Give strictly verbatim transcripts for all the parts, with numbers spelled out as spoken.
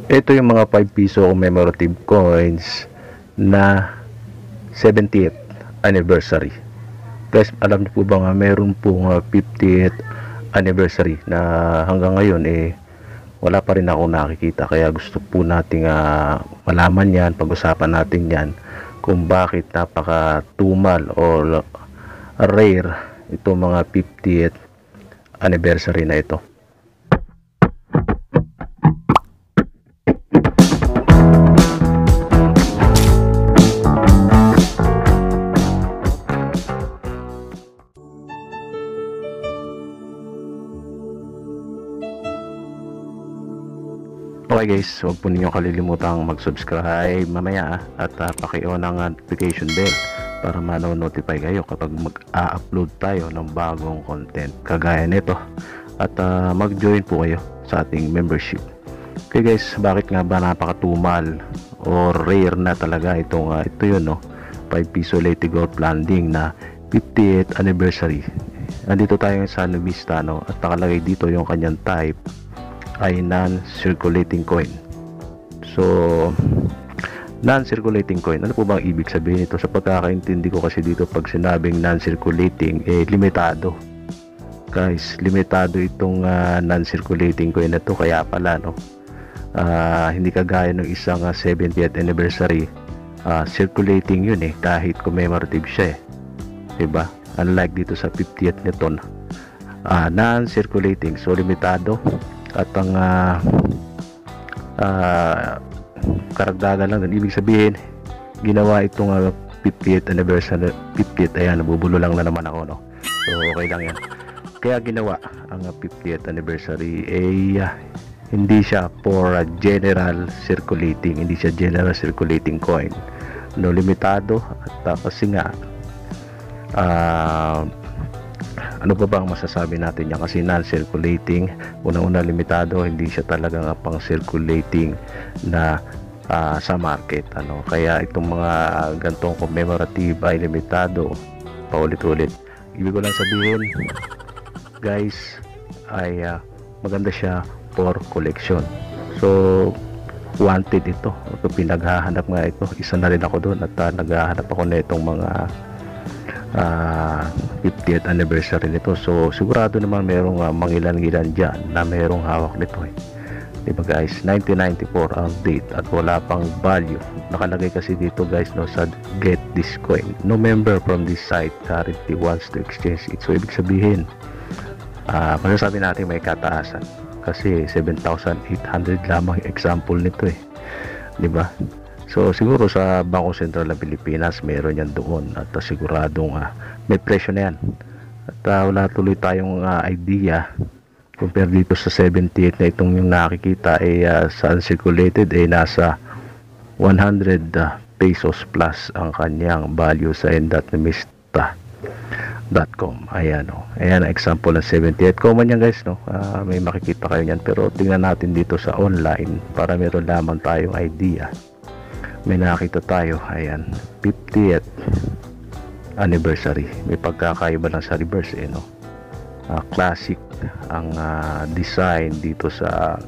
Ito yung mga five piso commemorative coins na seventieth anniversary. Guys, alam niyo po ba nga meron pong uh, fiftieth anniversary na hanggang ngayon eh wala pa rin ako nakikita, kaya gusto po nating uh, malaman yan, pag-usapan natin yan kung bakit napaka tumal o rare itong mga fiftieth anniversary na ito. Okay guys, huwag po ninyong kalilimutang mag-subscribe mamaya at uh, paki-on ang notification bell para ma-notify kayo kapag mag-a-upload tayo ng bagong content kagaya nito, at uh, mag-join po kayo sa ating membership. Okay guys, bakit nga ba napakatumal o rare na talaga itong uh, ito yun, no? five piso Leyte Gold Landing na fiftieth anniversary. Nandito tayo sa Numista, no? At nakalagay dito yung kanyang type ay non-circulating coin. So non-circulating coin, ano po bang ibig sabihin ito? Sa pagkakaintindi ko kasi dito, pag sinabing non-circulating, eh limitado guys, limitado itong uh, non-circulating coin na to. Kaya pala, no, uh, hindi kagaya ng isang uh, seventieth anniversary, uh, circulating yun eh, kahit commemorative siya eh, diba? Unlike dito sa fiftieth nito, uh, non-circulating, so limitado. At ang uh, uh, karagdagan lang, ibig sabihin ginawa itong uh, fiftieth anniversary, fiftieth, ayan, nabubulo lang na naman ako, no? So okay lang yan. Kaya ginawa ang uh, fiftieth anniversary ay uh, hindi siya for uh, general circulating, hindi siya general circulating coin, no, limitado. At uh, kasi nga uh, ano pa bang masasabi natin yan? Kasi non-circulating, una-una limitado, hindi siya talaga nga pang circulating na uh, sa market, ano. Kaya itong mga gantong commemorative ay limitado, paulit-ulit. Ibig ko lang sabihin guys ay uh, maganda siya for collection. So wanted ito, ito pinaghahanap nga ito, isa na rin ako doon, at uh, naghahanap ako na itong mga Uh, fiftieth anniversary nito. So sigurado naman merong uh, mangilan-ngilan dyan na merong hawak nito eh, diba guys? Nineteen ninety-four ang date at wala pang value. Nakalagay kasi dito guys, no, sa get this coin, no member from this site currently wants to exchange it. So ibig sabihin uh, masasabi natin may kataasan kasi seven thousand eight hundred lamang example nito eh, diba? So siguro sa Bangko Sentral ng Pilipinas meron yan doon, at uh, siguradong uh, may presyo na yan. At uh, wala tuloy tayong uh, idea compare dito sa seventieth na itong yung nakikita ay uh, sa uncirculated ay nasa one hundred uh, pesos plus ang kanyang value sa endatmista dot com. Ayan, oh. Ayan ang example ng seventieth. Common yan guys, no? Uh, may makikita kayo yan, pero tingnan natin dito sa online para meron lamang tayong idea. May nakita tayo, ayan, fiftieth anniversary. May pagkakaiba lang sa reverse eh, no? Uh, classic ang uh, design dito sa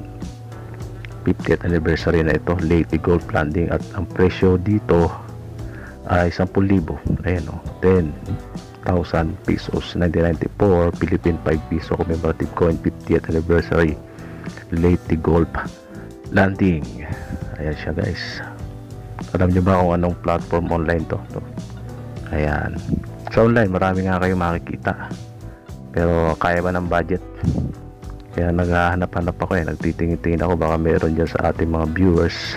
fiftieth anniversary na ito, Leyte Gold Landing, at ang presyo dito ay ten thousand. Ayan, no? ten thousand pesos. Nineteen ninety-four Philippine five piso commemorative coin, fiftieth anniversary Leyte Gold Landing. Ayan siya guys. Alam nyo ba kung anong platform online to? to? Ayan. Sa online, marami nga kayo makikita. Pero kaya ba ng budget? Kaya naghahanap-hanap ako eh. Nagtitingin-tingin ako, baka meron dyan sa ating mga viewers.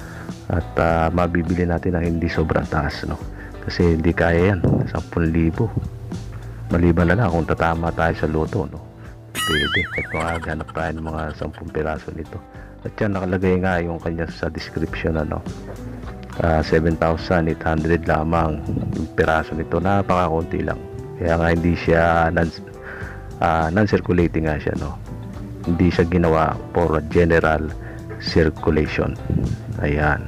At uh, mabibili natin ng hindi sobrang taas, no? Kasi hindi kaya yan. ten thousand. Maliban na lang kung tatama tayo sa loto, no? Pwede. At maghanap tayo ng mga ten piraso nito. At yan, nakalagay nga yung kanya sa description, ano? Uh, seven thousand eight hundred lamang yung piraso nito, napakakunti lang. Kaya nga hindi siya non, uh, non-circulating nga siya, no? Hindi siya ginawa for general circulation. Ayan.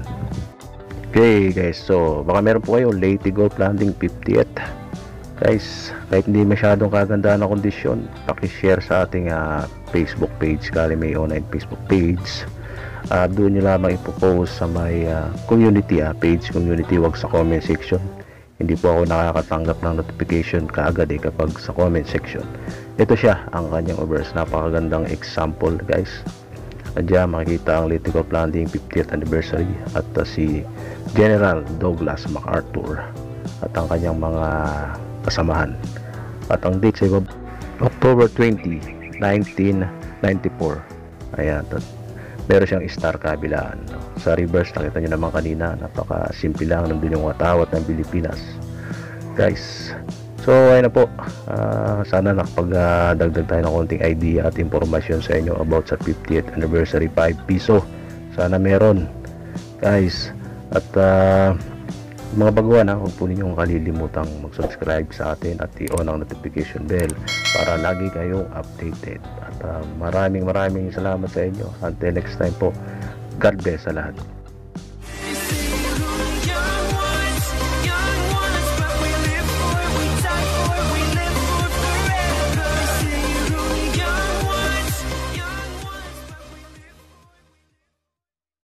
Okay guys, so baka meron po kayo Leyte Gold Landing fiftieth guys. Kahit hindi masyadong kagandaan na kondisyon, paki-share sa ating uh, Facebook page, Kalimay Online Facebook page, uh, doon nyo lamang ipopost sa may uh, community uh, page, community, wag sa comment section. Hindi po ako nakakatanggap ng notification kaagad eh kapag sa comment section. Ito siya ang kanyang obverse, napakagandang example guys. Andiyan makikita ang Litigo Planting fiftieth anniversary at uh, si General Douglas MacArthur at ang kanyang mga kasamahan. At ang date sa ibaba, October twentieth, nineteen ninety-four. Ayan, at meron siyang star kabilaan. Sa reverse, nakita nyo naman kanina, napaka simple lang, nandun yung watawat ng Pilipinas guys. So ayun na po, uh, sana nakapagdagdag tayo ng konting idea at impormasyon sa inyo about sa fiftieth anniversary five piso. Sana meron guys. At uh, mga baguhan, ha, huwag po ninyong kalilimutang mag-subscribe sa atin at i-on ang notification bell para lagi kayong updated. At uh, maraming maraming salamat sa inyo. Until next time po, God bless sa lahat.